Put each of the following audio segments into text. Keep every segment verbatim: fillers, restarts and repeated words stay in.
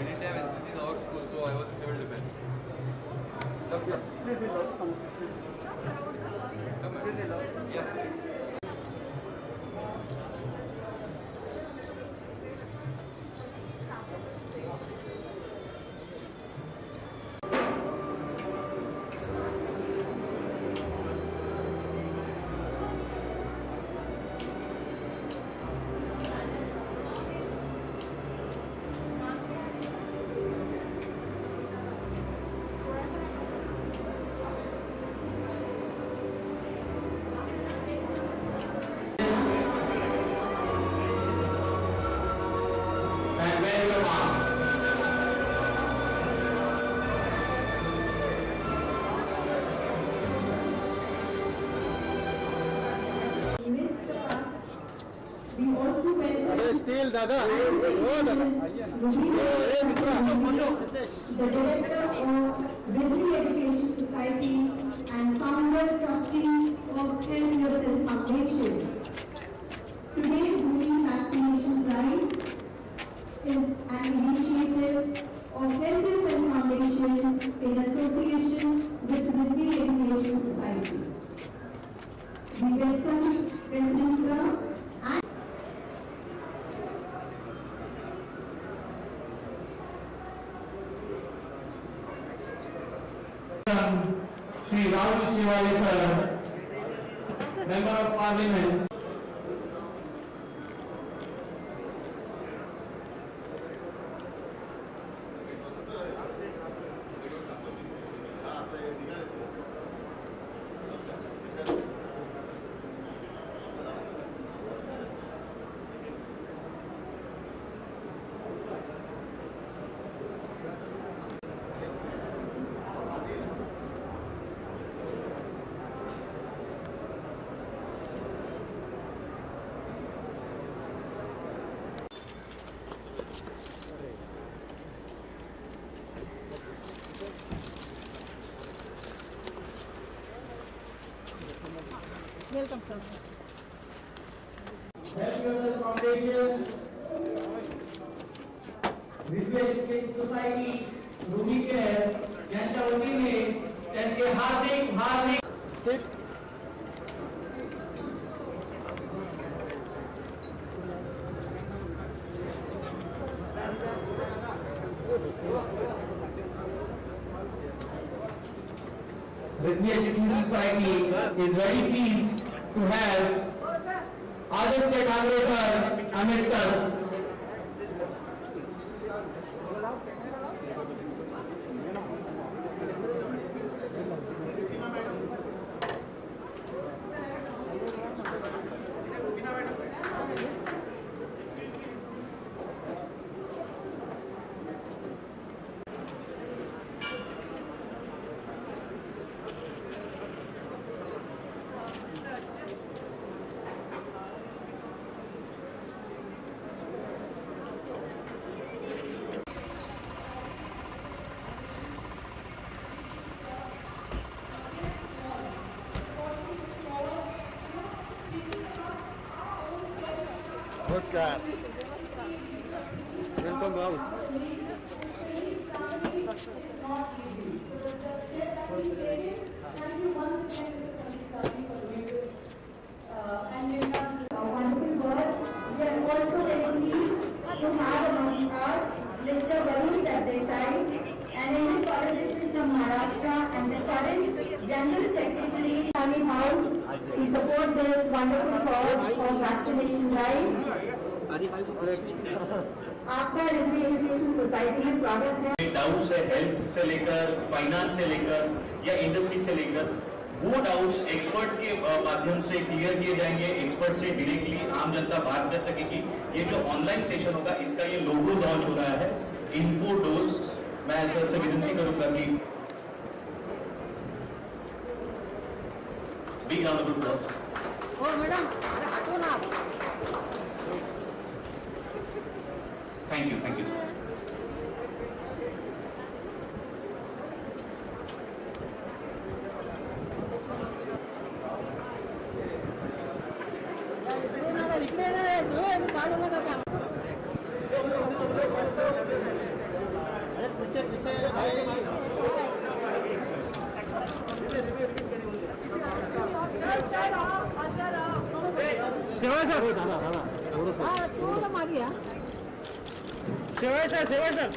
Anytime N C C in our school, so I was in civil defense. Come here. Come here. Yeah. We also welcome Still, Dada. the director of Ridley Education Society and founder trustee of Health Yourself Foundation. Today's Roomie vaccination drive is an initiative of Health Yourself Foundation in association with Ridley Education Society. We welcome President Sir and Shri Rahul Shivali sir, Member of Parliament. welcome sir. Health Yourself Foundation, Ridley Education Society, Roomie Care यांच्या वतीने त्यांचे हार्दिक हार्दिक Ridley Education Society is very pleased to have Aditya Kangre sir amidst us. Oscar. Welcome out. And we have a wonderful word. We are also very pleased to have among us Mister Varun Sardesai, an Indian politician from Maharashtra and the current General Secretary Sami House. We support this wonderful cause of vaccination drive. आपका Rizvi education society में स्वागत है। Doubts है health से लेकर finance से लेकर या इंडस्ट्री से लेकर, वो डाउट्स एक्सपर्ट के माध्यम से क्लियर किए जाएंगे। एक्सपर्ट से डायरेक्टली आम जनता बात कर सकेगी। ये जो ऑनलाइन सेशन होगा इसका ये लोगो लॉन्च हो रहा है, इन्फो डोज। मैं सर से विनती करूंगा कि बिग राउंड ऑफ अप्लॉज। ओ मैडम अरे हटो ना। Thank you thank you sir. इकडे ना रे, काढू नका का। शेवाय सर झाला झाला थोडंसं मागे या शेवाय सर शेवाय sir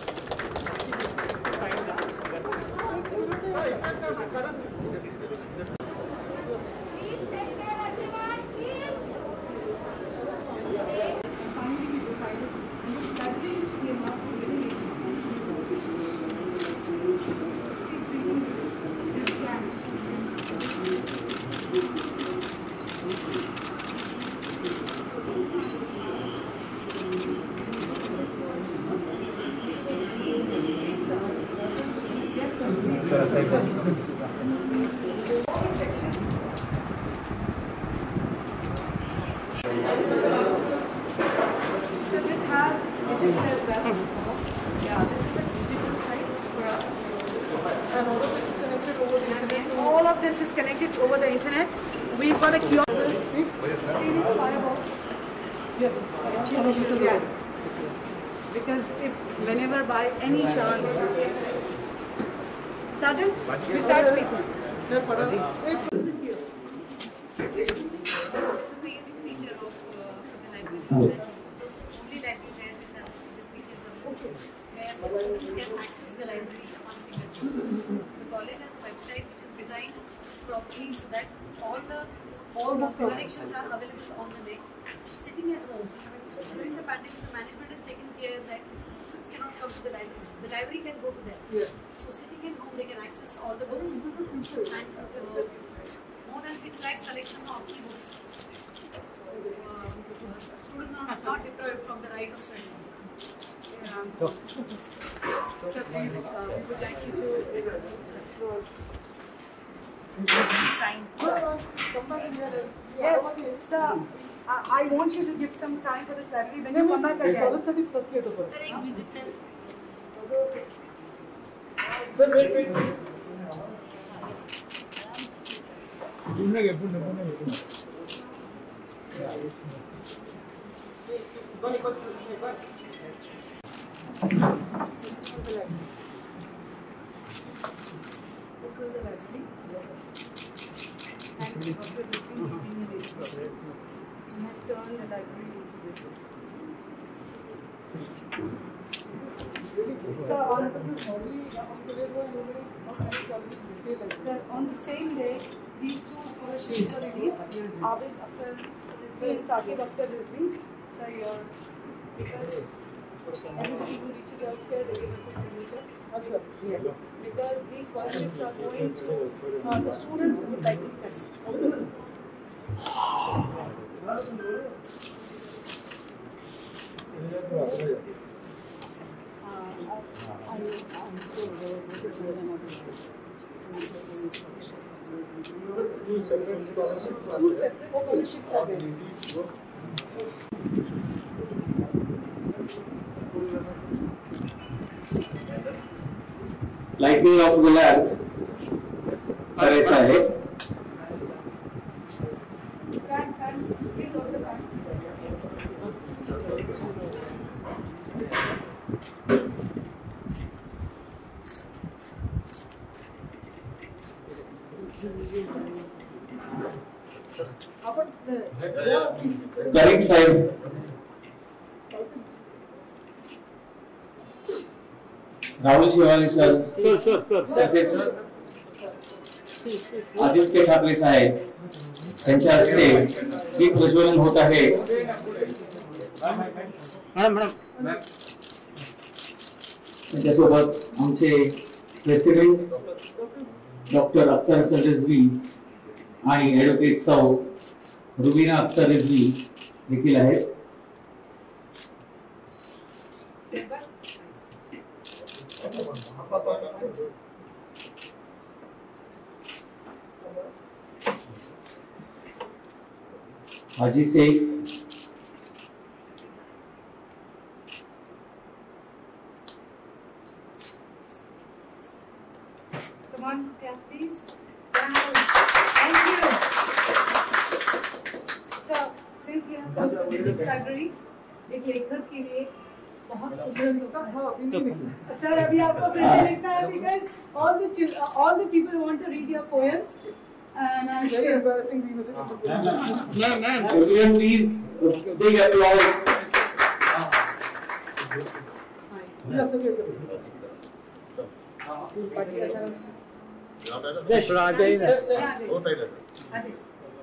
All of this is connected over the internet. We've got a kiosk. See these firewalls? Yes. Yeah. Because if whenever by any chance, Sergeant, you start speaking. This is the unique feature of uh, the library. This is the only library where this has this feature available, where the students can access the library on fingertips. The college has a website which is designed properly so that all the all the collections are available on the net. Sitting at home, during the pandemic, the management has taken care that if the students cannot come to the library, the library can go to them. Yeah. So sitting at home, they can access all the books, and because the more than six lakhs collection of e-books. So uh, students are not deprived from the right of study. Um, Sir, please, uh, we would like you to sign. Yes, sir. I, I want you to give some time for this library when you come back again. Sir, wait, wait, wait. This was the library. And Doctor Biswin keeping it. He has turned the library into this. Sir, on, sir, on the same day, these two scholarships were released. Always after Rizvi and Saqib after Rizvi. Sir, your, because everybody who reaches out here, they give us a signature. Yeah. Because these scholarships are going to uh, the students who would like to study. Two separate scholarships are Two there. separate scholarships are there. Lightning of गुलाब करायचं आहे. Fan, fan, please hold the fan. Correct side Rahul Shivani sir sir sir sir Aditya Thackeray साहेब त्यांच्या हस्ते दीप प्रज्वलन होत आहे. त्याच्यासोबत आमचे प्रेसिडेंट डॉक्टर अख्तर हसन रिजवी आणि ॲडव्होकेट सौ रुबीना अख्तर रिजवी देखील आहेत. हाजी Sheikh Come on, yeah, please. Wow. Thank you. So, since we have come to the library, एक लेखक के लिए बहुत खूबसूरत होता है। सर अभी आपको फिर से लिखना है because all the chil all the people want to read your poems and I'm sure. Very embarrassing thing. Ma'am, ma'am, everyone please big applause. Yes, sir. आ जाइए ना। सर आ वो साइड है। जाइए।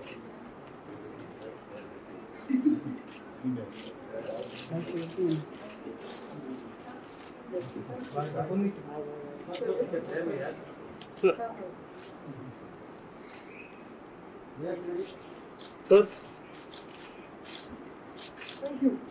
Sir. Thank you.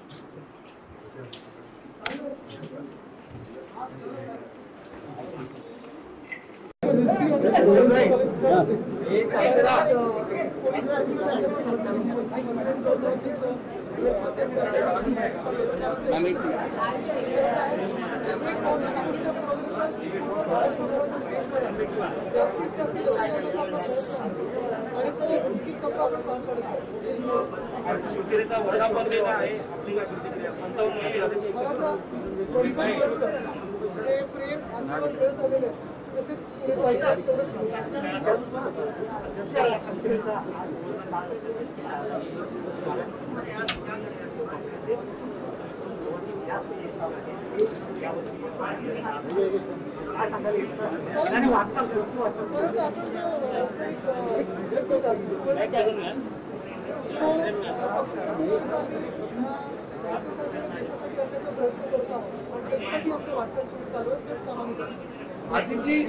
Aditya ji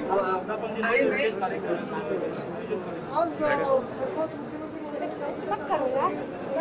मत करो यार।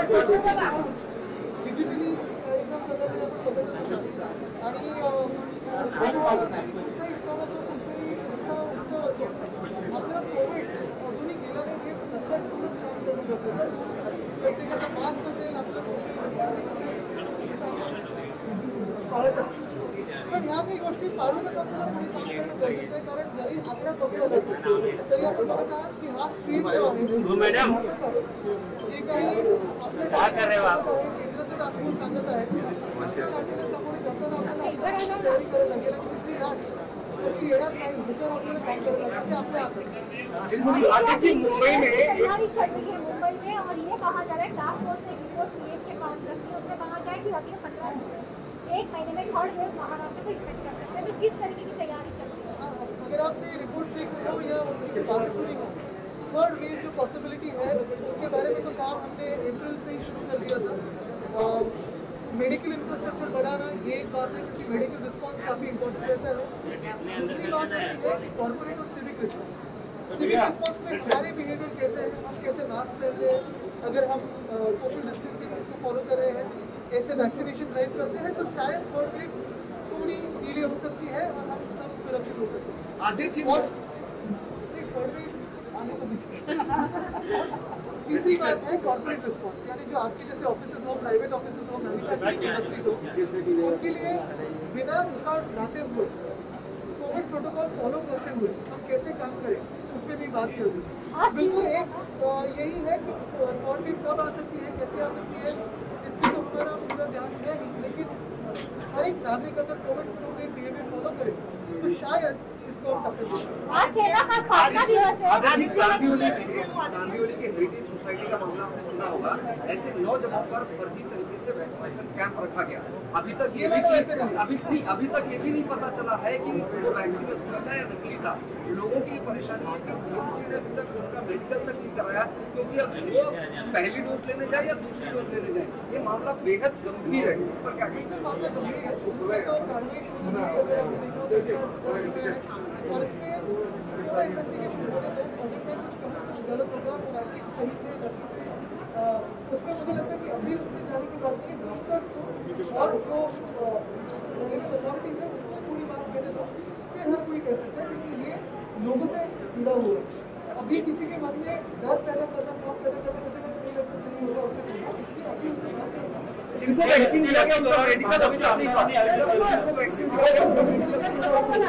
पण ह्या काही गोष्टी पाळूनच आपल्याला पुढे काम करणं गरजेचं आहे कारण जरी आपल्या बघितलं तरी आपण बघत आहात की हा स्पीड जो आहे मॅडम जे काही आपल्या केंद्राचं दाखवून सांगत आहे समोर जाताना तयारी करायला लागेल आणि दुसरी लाट कशी येणार नाही ह्याच्यावर आपल्याला काम करायला लागेल ते आपल्या हातात आदित्य मुंबई में तैयारी चल रही है मुंबई में और ये कहा जा रहा है टास्क फोर्स ने रिपोर्ट सीएम के पास रखी है उसमें कहा गया है कि अगले पंद्रह दिन से एक महीने में थर्ड वेव महाराष्ट्र को इफेक्ट कर सकते हैं तो किस तरीके की तैयारी चल रही है? अगर आपने रिपोर्ट देखी हो या बात सुनी हो थर्ड वेव जो पॉसिबिलिटी है उसके बारे में तो काम हमने अप्रैल से ही शुरू कर दिया था। मेडिकल इंफ्रास्ट्रक्चर बढ़ाना ये एक बात है क्योंकि मेडिकल रिस्पॉन्स काफ़ी इंपॉर्टेंट रहता है। दूसरी बात ऐसी है कि कॉर्पोरेट और सिविक रिस्पॉन्स सिविक रिस्पॉन्स में हमारे बिहेवियर कैसे है हम कैसे मास्क पहन रहे हैं अगर हम सोशल डिस्टेंसिंग को फॉलो कर रहे हैं ऐसे वैक्सीनेशन ड्राइव करते हैं तो शायद थर्ड वेव थोड़ी धीरे हो सकती है और हम सब सुरक्षित हो सकते हैं। आदित्य और थर्ड वेव आने को तीसरी बात है कॉर्पोरेट रिस्पॉन्स यानी जो आपके जैसे ऑफिसेज हो प्राइवेट ऑफिसेज हो मैन्युफैक्चरिंग इंडस्ट्रीज हो उनके लिए बिना रुकावट लाते हुए कोविड प्रोटोकॉल फॉलो करते हुए हम कैसे काम करें उस पर भी बात चल रही है। बिल्कुल एक यही है कि थर्ड वेव कब आ सकती है कैसे आ सकती है इस पर तो हमारा पूरा ध्यान है ही लेकिन हर एक नागरिक अगर कोविड प्रोटोकॉल बिहेवियर फॉलो करे तो शायद इसको हम टक्कर दे सकते हैं। आज सेना का स्थापना दिवस है। गांधीवली के गांधीवली के हेरिटेज सोसाइटी का मामला आपने सुना होगा ऐसे नौ जगहों पर फर्जी तरीके से वैक्सीनेशन कैंप रखा गया अभी तक ये भी अभी नहीं अभी तक ये भी नहीं पता चला है कि वो वैक्सीन असली था या नकली था। लोगों की परेशानी है कि किसी ने अभी तक उनका मेडिकल तक नहीं कराया क्योंकि अब वो पहली डोज लेने जाए या दूसरी डोज लेने जाए ये मामला बेहद गंभीर है। इस पर क्या कहेंगे? और इसमें थोड़ा इन्वेस्टिगेशन होने तो कुछ गलत होगा वैक्सीन सही थे गलती से उसमें मुझे लगता है कि अभी उसमें जाने की बात नहीं डॉक्टर्स को और जो अथॉरिटीज है उनको थोड़ी बात कहने दो फिर हर कोई कह सकता है क्योंकि ये लोगों से जुड़ा हुआ है। अभी किसी के मन में डर पैदा करना खौफ पैदा करना मुझे नहीं लगता सही होगा इसलिए अभी उसके बाद जिनको वैक्सीन दिया गया उनका मेडिकल अभी तक नहीं पास जिनको वैक्सीन दिया गया उनका मेडिकल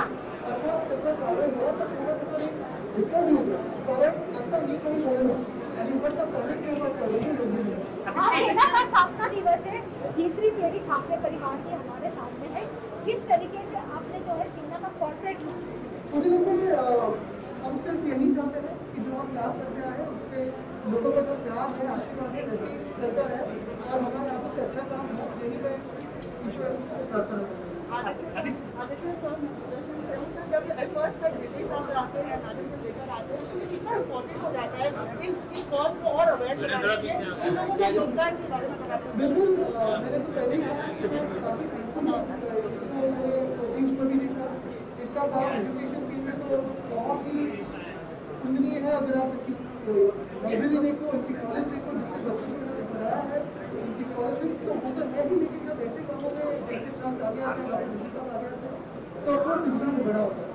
कारण ऐसा नहीं कहीं बोलना हाँ, सेना का स्थापना दिवस है, तीसरी पीढ़ी ठाकरे परिवार की हमारे सामने है। किस तरीके से आपने जो है सेना का पोर्ट्रेट मुझे लगता है हम सिर्फ यही चाहते हैं कि जो हम प्यार करते आए उसके लोगों का जो प्यार है, आशीर्वाद है, वैसे ही चलता रहे और हमारे हाथों से अच्छा काम हो, यही मैं ईश्वर प्रार्थना करता हूँ। आदित्य सर, जब फर्स्ट तक दिल्ली साहब आते हैं, मैडम को लेकर आते हैं, तो कितना इम्पोर्टेंट हो जाता है इस इस कॉज को और अवेयर कराने के लिए इन लोगों के योगदान के बारे में बताते हैं। बिल्कुल, मैंने तो पहले ही कहा कि मैं काफ़ी थैंकफुल हूँ। मैंने कोचिंग्स पर भी देखा, इसका काम एजुकेशन फील्ड में तो बहुत ही उल्लेखनीय है। अगर आप इनकी लाइब्रेरी देखो, इनकी कॉलेज देखो, जितने बच्चों को इन्होंने पढ़ाया है, इनकी स्कॉलरशिप तो वो तो है ही, लेकिन जब ऐसे कामों में जैसे क्लास आ गया है, दिल्ली साहब आ गया है, तो अपना सिंपल में बड़ा होता है।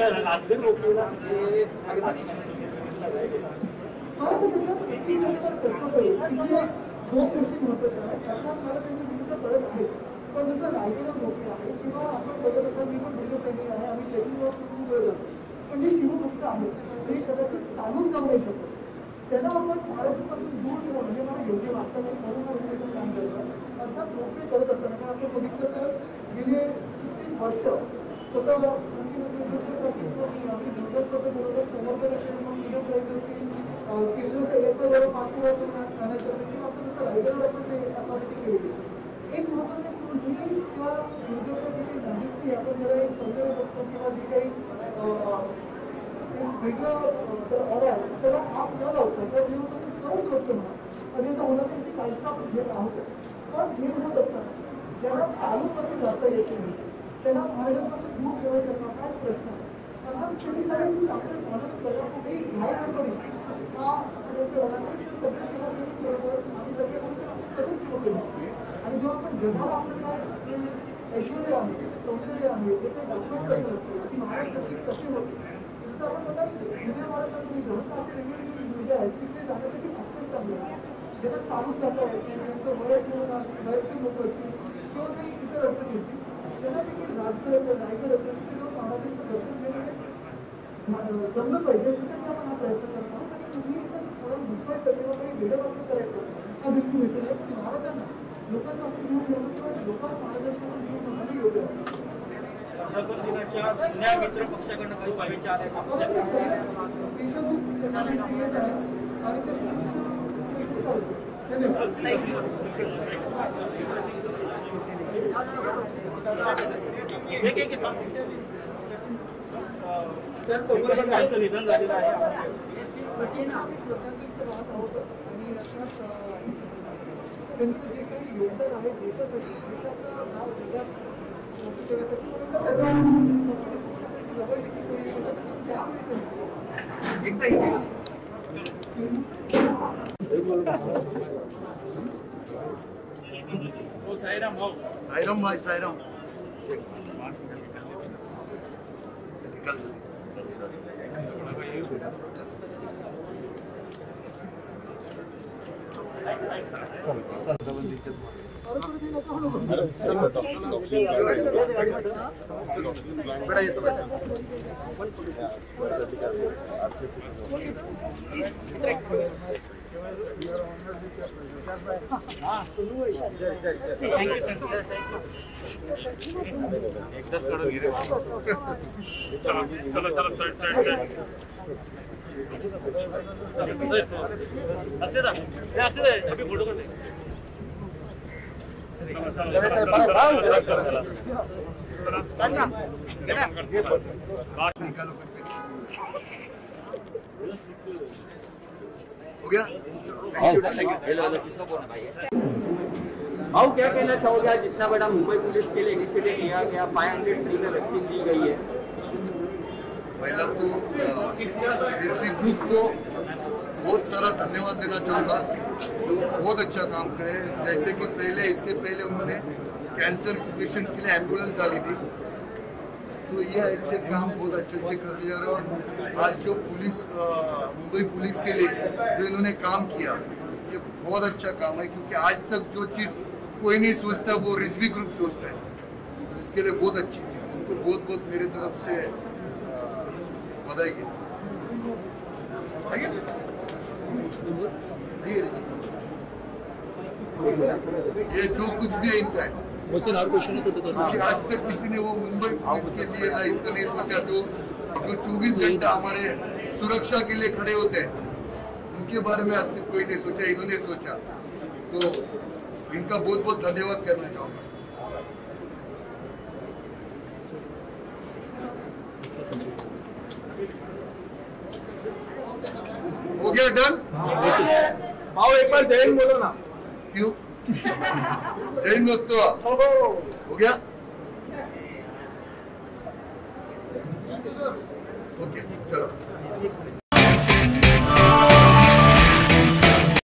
हाँ, तो देखो तीन नंबर चर्चा करो, इसलिए दो क्वेश्चन महत्व है। पहला हमारा पेंशन बड़े है, पण जसं रायगड लोक आहे किंवा आपण बघत असाल, मी पण व्हिडिओ ट्रेनिंग आहे, आम्ही ट्रेनिंगवर सुरू करत असतो, पण जे शिवभक्त आहेत ते कदाचित चालून जाऊ नाही शकत, त्यांना आपण महाराजांपासून दूर ठेवणं म्हणजे मला योग्य वाटतं नाही, म्हणून आम्ही त्याचं काम करतो। अर्थात नोकरी करत असताना आपण बघितलं तर गेले कित्येक वर्ष स्वतः आम्ही दुर्गतचं बरोबर समर्थन असेल, मग व्हिडिओ करायचं असतील, केंद्राच्या एसआयवर पाठपुरावा करून आणायचं असेल किंवा आपण जसं रायगडवर आपण ते अथॉरिटी केलेली एक महत्त्वाची ही किंवा दुर्गतचं जे काही मॅजिस्ट्री आपण जरा एक सौंदर्य बघतो किंवा जे काही वेगळं जर ऑर्डर आहे त्याला आप न लावतो जर दिवस असेल तरच होतं म्हणा, आणि आता होणार त्यांची काळजी आपण घेत आहोत। पण हे होत असताना ज्यांना चालू करते जाता येत नाही त्यांना महाराजांपासून दूर ठेवायचा काय प्रश्न आहे, कारण त्यांनी सगळ्यांची साखर म्हणूनच करा कुठेही घाय गडबडी हा सगळे शिवबरोबर आणि सगळे सगळे शिवबरोबर, आणि जेव्हा आपण जगाला आपलं काय ऐश्वर्य आहे, सौंदर्य आहे, जे काही दाखवत कसं असतं की महाराष्ट्राची कशी होते, जसं आपण बघा जुन्या महाराष्ट्रात तुम्ही घरात असे वेगवेगळी मुलगे आहेत तिथे जाण्यासाठी ॲक्सेस चांगला आहे, ज्यांना चालून जाता येते, त्यांचं वय किंवा वयस्कर लोक असतील किंवा काही इतर अडचणी असतील, त्याच्यापैकी राजगड असेल, रायगड असेल, तिथे जेव्हा महाराजांचं दर्शन घेणं जमलं पाहिजे, त्यासाठी आपण हा प्रयत्न करत आहोत। आणि तुम्ही इथं थोडं दुखवायचं किंवा काही वेगळं करायचं हा बिलकुल येतो नाही, की महाराजांना लोकांपासून दूर ठेवणं किंवा लोकांना महाराजांपासून दूर ठेवणं योग्य आहे। जुन्या मित्र पक्षाकडनं काही शुभेच्छा आल्या का? आणि निधन झालेलं आहे, त्यांचं जे काही योगदान आहे देशासाठी, देशाचं नाव जगात साईराम भाऊ, साईराम भाई, साईराम एकदाच काढून घे रे. चला चला चला साईड साईड साईड अक्षदा हे अक्षदा हॅपी फोटो काढ. हो गया। भाऊ क्या कहना चाहोगे आज जितना बड़ा मुंबई पुलिस के लिए इनिशिएटिव लिया गया, फाइव हंड्रेड फ्री में वैक्सीन दी गई है? पहला तो एसपी ग्रुप को बहुत सारा धन्यवाद देना चाहूँगा, तो बहुत अच्छा काम करे। जैसे कि पहले इसके पहले उन्होंने कैंसर के पेशेंट के लिए एम्बुलेंस डाली थी, तो ये ऐसे काम बहुत अच्छे अच्छे करते जा रहे हैं। और आज जो पुलिस मुंबई पुलिस के लिए जो इन्होंने काम किया, ये बहुत अच्छा काम है, क्योंकि आज तक जो चीज़ कोई नहीं सोचता वो रिजवी ग्रुप सोचता है, तो इसके लिए बहुत अच्छी चीज़। उनको बहुत बहुत मेरे तरफ से बधाई। ये जो कुछ भी है इनका है, क्योंकि आज तक किसी ने वो मुंबई पुलिस के लिए ना इतना नहीं सोचा जो जो चौबीस घंटा हमारे सुरक्षा के लिए खड़े होते हैं, उनके बारे में आज तक कोई नहीं सोचा, इन्होंने सोचा। तो इनका बहुत बहुत धन्यवाद करना चाहूँगा। हो गया डन? भाव एक बार जय हिंद बोलो ना। क्यों? जय हिंद दोस्तों। हो गया? ओके चलो।